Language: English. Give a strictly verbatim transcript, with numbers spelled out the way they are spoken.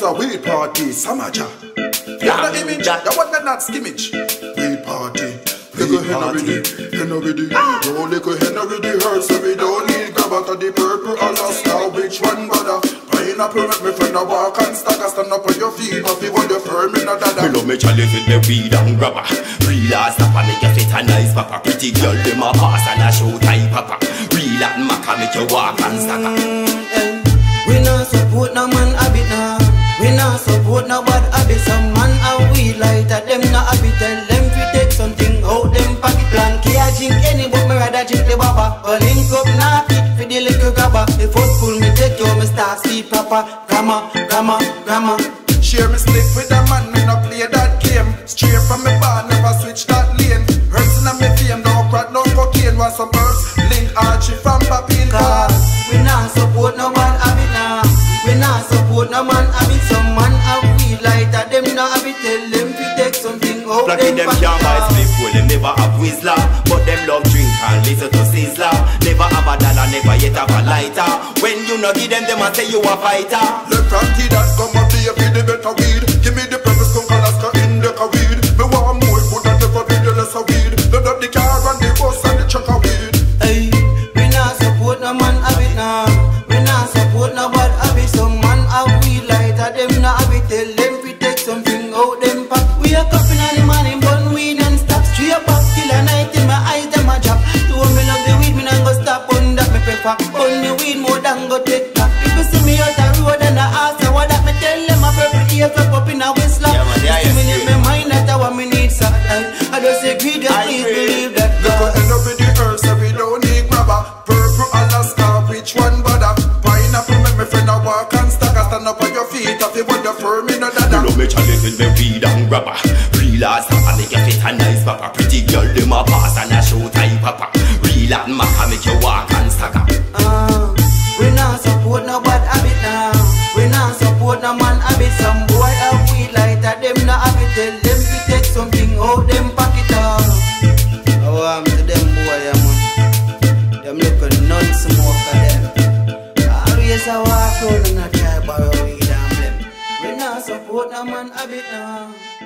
a weed party, Semojrah. Yeah, the image, that one not skimmage. Weed party, little hen already, hen already. No little hen already hurt, so we don't need grab out of the purple Alaska. Which one bother? Pineapple make me friend a walk and stagger. Stand up on your feet, but you want the firm in a dada. Me love me chalice with the weed and grabber. Real ass papa make you fit a nice papa. Pretty girl dem a pass and a show tight papa. Real and maca make you walk and stagger. We not support no man habit now. We not support no bad habit. Some man and we lighter them not habit. Tell them we take something out them pocket. Planky I drink any but me rather drink the baba. Or link up Naki for the little grabber. If us pull me take you me start sleep proper. Grandma, grandma, grandma. Share me split with a man, me no play that game. Straight from me bar, never switch that lane. Herbs in a me fame, no crack, no cocaine. Want some herbs, link Archie from Papine. Cause we not support no man habit now. We not support no man habit. Some man have weed lighter, them not habit. Tell them we take something out Planky them can't buy split full, them never have whistler. But them love drink and listen to sizzler. Never have a dollar, never yet have a lighter. When you no give them, them a say you a fighter. Let Planky that come up here for the better weed. Give me the purpose, come Alaska in the weed. Me want more, could that never be the less of weed. Load up the car and the bus and the truck of weed. Hey, we not support no man habit now. We not support no bad habit. Some man have weed lighter, them not habit. Tell them we take something out them pack. We are cupping on the morning, bun weed and stop. Straight back till a night in my eyes them a drop. To me love the weed, me not go stop on that me prefer. On the weed more than go take back. People see me out the road and I ask them what that me tell them a purple ear flip up in a whistler. Yeah, man, yeah, yeah, me in my mind that I want me need so I just agree that please believe that. Look at end up with the earth, so we don't need grabber. Purple Alaska, which one bother? Pineapple make me friend a walk and stagger. Stand up on your feet, if you want the firm in a dada. Me love me chalice with the weed and grabber. Real ass papa make you fit a nice papa. Pretty girl dem a pass and a show tight papa. Real and maca make you walk and stagger. Uh, we not support no bad habit now. We not support no man habit. Some boy have weed lighter, them not habit. Tell them we take something out them pocket off. I want to them boy, yeah, man. Them looking none smoke of them. Always I walk out and I try borrow weed and blame. We not support no man habit now.